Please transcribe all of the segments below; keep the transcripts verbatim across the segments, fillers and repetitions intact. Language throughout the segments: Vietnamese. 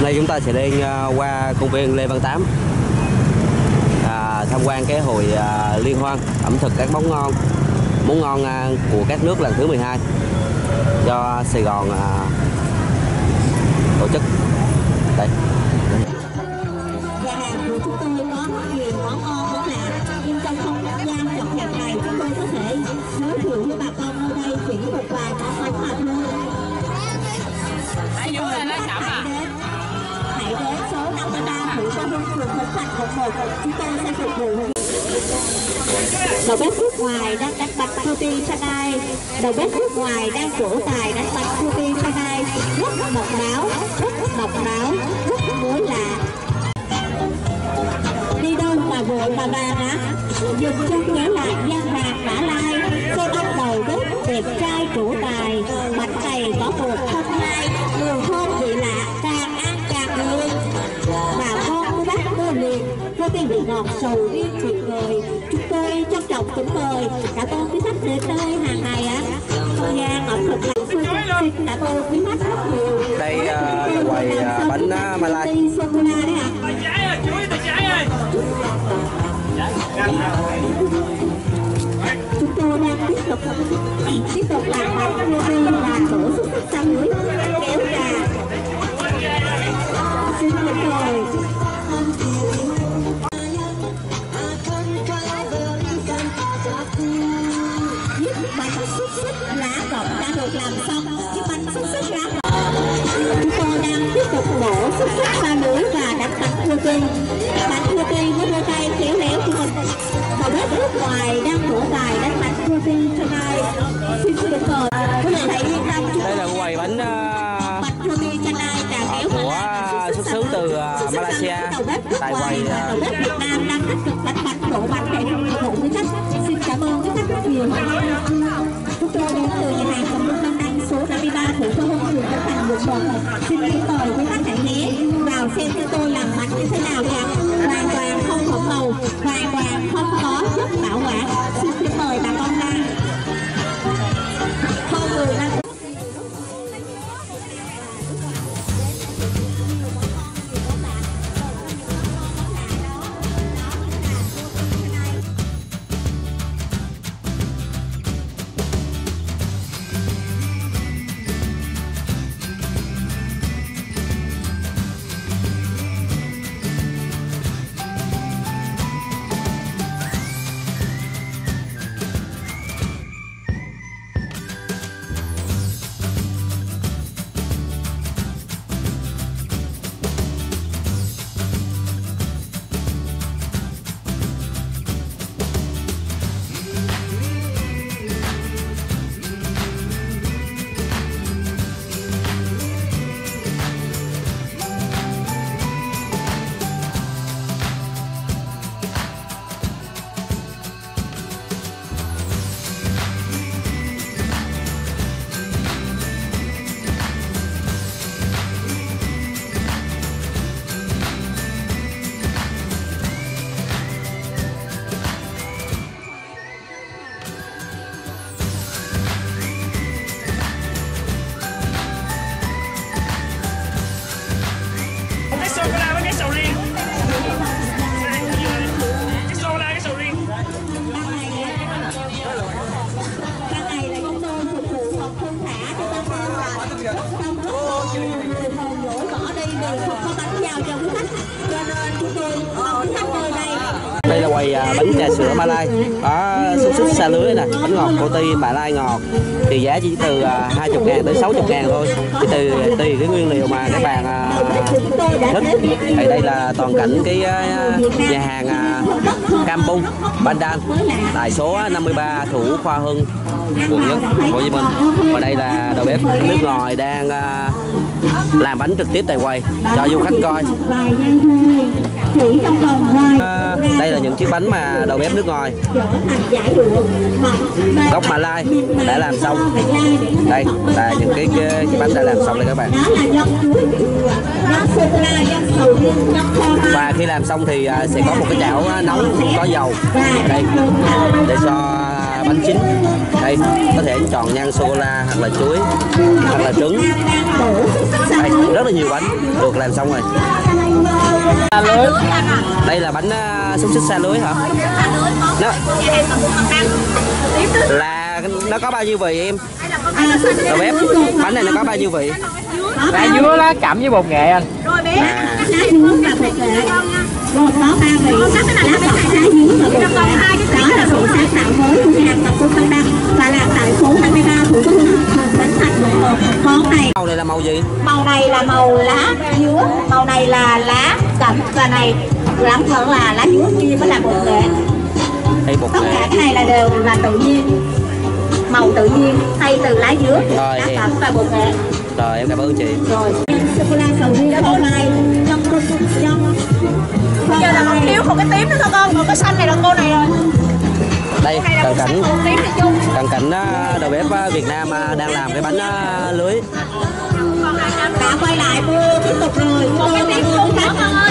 nay chúng ta sẽ đi qua công viên Lê Văn Tám, à, tham quan cái hội à, liên hoan ẩm thực các món ngon món ngon à, của các nước lần thứ mười hai do Sài Gòn à, tổ chức. Đây. Nhà hàng của chúng tôi có rất nhiều món ngon món lạ, nhưng trong không gian chọn hẹp này chúng tôi có thể giới thiệu với bà con ở đây chỉ một vài món ngon mà thôi. Hãy đến hãy đến số năm mươi ba Nguyễn Văn Hưng, phường Vĩnh Thạnh, quận một. Chúng tôi sẽ phục vụ. Đầu bếp nước ngoài đang đánh bánh roti canai. Đầu bếp nước ngoài đang trổ tài đánh bánh roti canai rất độc đáo, rất độc đáo, rất mới lạ. Đi đâu mà vội mà vàng á? Dừng chân nhớ lại gian hàng Mã Lai, xem ông đầu bếp đẹp trai trổ tài. Bánh này có một không hai, mùi thơm vị lạ, càng ăn càng ngon. Bà con bác mua liền, roti vị ngọt sầu riêng tuyệt vời. Chúng tôi trân trọng kính mời cả tôn quý khách đến nơi hàng ngày á. Không gian ẩm thực làng xuôi xin cả tôn quý khách rất nhiều. Đây uh, là quầy uh, bánh uh, Malai. Chúng tôi đang tiếp tục tiếp tục làm bánh roti và đổ xúc xích sa lưới, kéo gà. Xin kính mời. Bánh xúc xích lá gọng đã được làm xong. Chiếc bánh xúc xích lá gọng. Chúng tôi đang tiếp tục đổ xúc xích sa lưới và đánh bánh roti. Bánh roti với đôi tay khéo léo của mình. Đầu bếp nước ngoài đang trổ tài đánh bánh roti canai. Xin xin được mời. Quý vị hãy yên tâm. Đây là quầy bánh uh, bánh roti canai trà kéo của uh, xuất xứ từ uh, Malaysia. Tại quầy uh, đầu bếp Việt Nam đang tích cực đánh bánh đổ bánh để phục vụ quý khách. Xin cảm ơn quý khách rất nhiều. Chúng tôi đến từ nhà hàng Cẩm Lương Đông Anh số năm mươi ba Nguyễn Văn Hưng, phường Vĩnh Thạnh, quận một. Xin kính mời quý khách hãy ghé vào xem cho tôi làm bánh như thế nào nha. Hoàn toàn không hỗn màu, hoàn toàn không có chất bảo quản. Xin kính mời bà con ra. Không người ra. Đây là quầy à, bánh trà sữa Malai, có xúc xích sa lưới nè, bánh ngọt roti Malai ngọt, thì giá chỉ từ à, hai mươi ngàn tới sáu mươi ngàn thôi, chỉ từ tùy cái nguyên liệu mà các bạn à, thích. Thì đây là toàn cảnh cái à, nhà hàng à, Kampung Pandan tại số năm mươi ba Thủ Khoa Hưng, quận Nhất, thành phố Hồ Chí Minh. Và đây là đầu bếp nước ngoài đang à, làm bánh trực tiếp tại quầy cho du khách coi. À, đây là những chiếc bánh mà đầu bếp nước ngoài gốc Malai đã làm xong. Đây là những cái, cái, cái bánh đã làm xong đây các bạn. Và khi làm xong thì sẽ có một cái chảo nóng có dầu đây để cho bánh chín. Đây có thể chọn nhân sô cô la hoặc là chuối hoặc là trứng. Đây, rất là là nhiều bánh được làm xong rồi. Xa lưới. Đây là bánh uh, xúc xích xa lưới hả? Nó là nó có bao nhiêu vị em? Đầu bếp, bánh này nó có bao nhiêu vị? Lá dứa, lá cẩm với bột nghệ anh. À. Lá dứa và bột nghệ gồm có ba vị: lá cẩm, lá dứa và bột nghệ. Đó là sự sáng tạo mới của nhà hàng tập cô Phan Đăng và là tại phố năm mươi ba Thủ Đức, phường Bến Thành, quận một. Món này Màu này là màu gì? màu này là màu lá dứa, màu này là lá cẩm và này lắm vẫn là lá dứa kia mới là bột nghệ. Hay bột Tất nghệ. cả cái này là đều là tự nhiên, màu tự nhiên thay từ lá dứa, Rồi, lá em. cẩm và bột nghệ. Rồi em cảm ơn chị. Rồi sô cô la sầu riêng đó con này trong trong trong Bây giờ là còn thiếu một cái tím nữa thôi con, còn cái xanh này là cô này rồi. Đây cận cảnh Tím này chung. cận cảnh uh, đầu bếp uh, Việt Nam uh, đang làm cái bánh uh, lưới. đã quay lại mua tiếp tục rồi. Một cái tím chung nữa con ơi.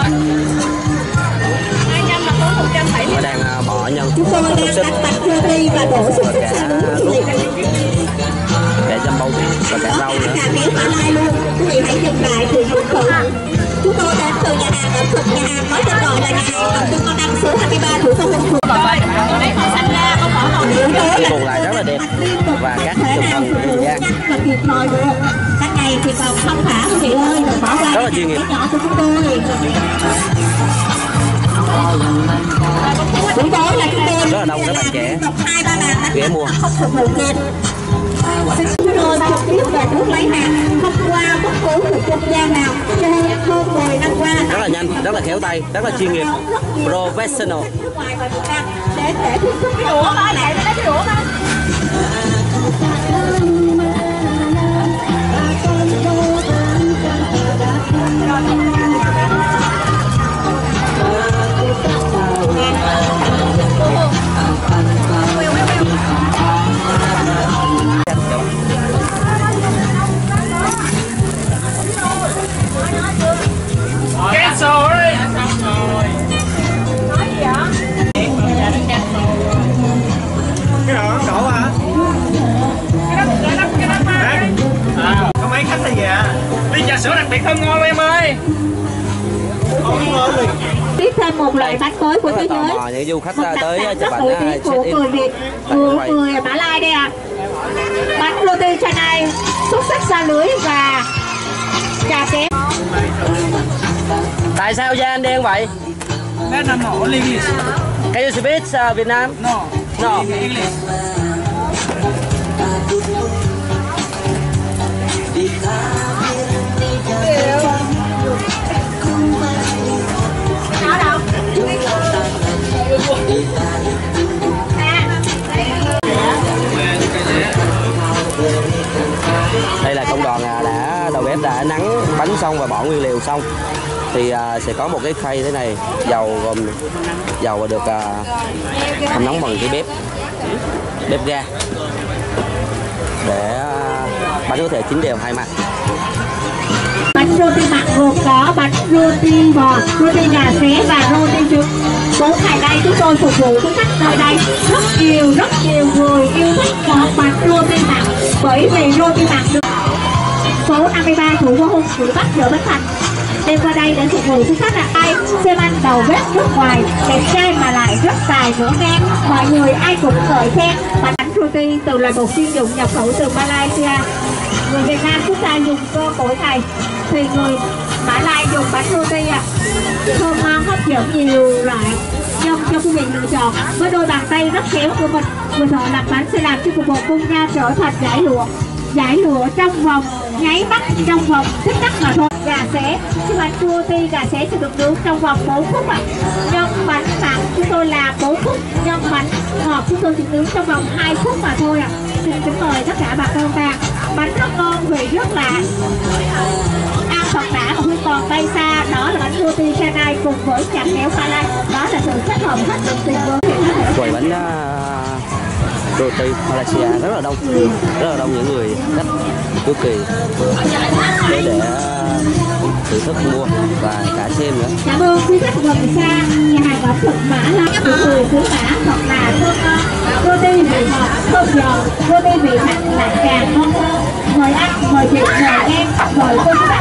hai trăm là có một trăm bảy mươi. Nó đang uh, bỏ nhân Chúng tôi xúc đang xích cắt bạch rô ti và đổ xúc xích sang nước quý vị. để châm bông và cả rau nữa. Cả kéo cả lai luôn. Quý vị hãy dừng lại thì phút thử. Chúng tôi đến từ nhà hàng ẩm thực nhà hàng có tên gọi là nhà hàng ẩm thực con ăn số hai mươi ba Thủ Dầu Một phường. Lấy màu xanh ra, con bỏ màu đỏ. Cái bồn lại rất là đẹp và các thể thành nào phần phục của vụ Giang nhanh và kịp thời được. Cách này thì còn không thả quý vị ơi, đừng bỏ qua rất là chuyên nghiệp. nhỏ của chúng tôi. Buổi tối là chúng tôi Rất là đông các bạn trẻ hai ba bàn ghé mua. không phục vụ kịp. Chúng tôi trực tiếp về nước lấy hàng không qua bất cứ một trung gian nào cho hơn hơn mười năm qua. Rất là nhanh, rất là khéo tay, rất là chuyên nghiệp, professional. Nước ngoài và Việt Nam để để thưởng thức cái đũa đó lại lấy cái đũa đó. Cancel đi. Cái đó đổ hả? À, có mấy khách hay gì ạ? Ly trà sữa đặc biệt thơm ngon em ơi. Không ngon gì. Tiếp thêm một loại bánh mới của Rất là thế tò giới. mò những du khách Một uh, đặc tới sản uh, rất chụp nổi ảnh tiếng uh, của check in. người Việt, Tại của quay. người Mã Lai đây ạ. Bánh roti canai, xúc xích xa lưới và trà chén. Tại sao Giang đen vậy? That I'm not only English. Can you speak uh, Việt Nam? No. No. English. Đây là công đoàn à, đã đầu bếp đã nắng bánh xong và bỏ nguyên liệu xong thì à, sẽ có một cái khay thế này, dầu gồm dầu được à, hầm nóng bằng cái bếp bếp ga để à, bánh có thể chín đều hai mặt. Bánh roti mặn gồm có bánh roti bò, roti gà xé và roti trứng. Bốn ngày nay chúng tôi phục vụ với khách nơi đây rất nhiều rất nhiều người yêu thích món bánh roti mặn, bởi vì roti mặn được số năm mươi ba Thủ Dầu Một Thủ Bắc chợ Bến Thành đem qua đây để phục vụ với khách là ai xem anh đầu bếp nước ngoài đẹp trai mà lại rất tài nữa ngang. Mọi người ai cũng ngợi khen bánh roti từ là một chuyên dụng nhập khẩu từ Malaysia. Người Việt Nam chúng ta dùng cơ mỗi ngày thì người Mã Lai dùng bánh roti à. Thơm ngon hấp dẫn nhiều loại nhân cho quý vị lựa chọn. Với đôi bàn tay rất khéo của mình, người thợ làm bánh sẽ làm cho cục bột bung ra trở thành giải lụa. Giải lụa trong vòng nháy mắt, trong vòng tích tắc mà thôi. Gà xé, cái bánh roti gà xé sẽ được nướng trong vòng bốn phút ạ. À. Nhân bánh mặn chúng tôi làm bốn phút, nhân bánh ngọt chúng tôi chỉ nướng trong vòng hai phút mà thôi ạ. À. Xin kính mời tất cả bà con ta. Bánh rất ngon, vị rất lạ. Ăn thật đã mà không còn bay xa. Đó là bánh roti canai cùng với chả kéo Mã Lai. Đó là sự kết hợp hết sức tuyệt vời. Quầy bánh uh, roti Malaysia rất là đông, rất là đông những người khách cực kỳ để để uh, thưởng thức mua và cả xem nữa. Cảm ơn quý khách gần xa. Nhà hàng ẩm thực Mã Lai của người xứ Mã thật là thơm ngon. Roti vị ngọt, thơm giòn, roti vị mặn lại càng ngon hơn. Mời anh, mời chị, mời em, mời cô chú